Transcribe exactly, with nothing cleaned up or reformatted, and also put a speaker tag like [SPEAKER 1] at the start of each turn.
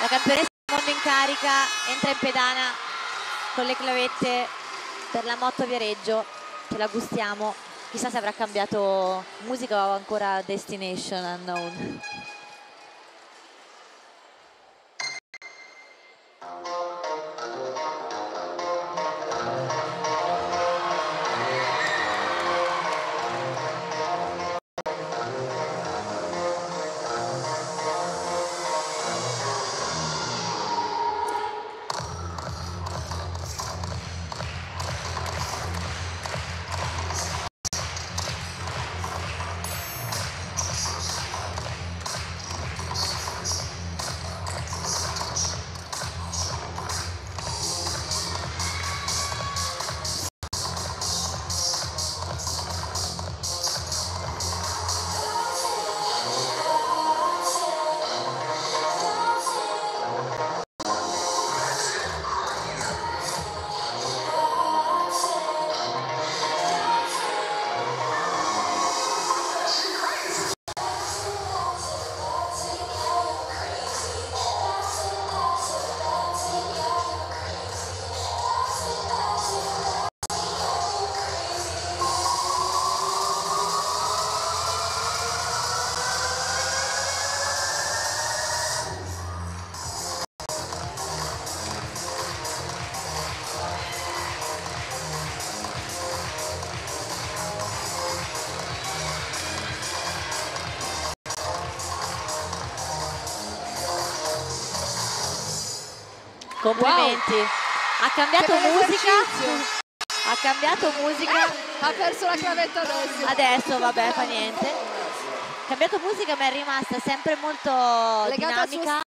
[SPEAKER 1] La campionessa del mondo in carica entra in pedana con le clavette per la Moto Viareggio. Ce la gustiamo. Chissà se avrà cambiato musica o ancora Destination Unknown. Complimenti. Wow. Ha cambiato musica. Ha cambiato musica.
[SPEAKER 2] Ha perso la clavetta adesso.
[SPEAKER 1] Adesso vabbè, fa niente. Ha cambiato musica, ma è rimasta sempre molto
[SPEAKER 2] legata
[SPEAKER 1] dinamica.